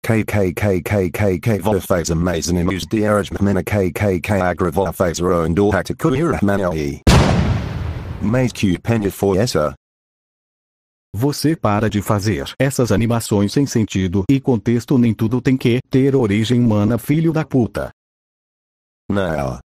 KKKKKK Vorfazer Mason Imus Dierajmina KKK Agravofazer Oendo Hacticura Manai Mais Q Penha for essa. Você para de fazer essas animações sem sentido e contexto, nem tudo tem que ter origem humana, filho da puta. Não.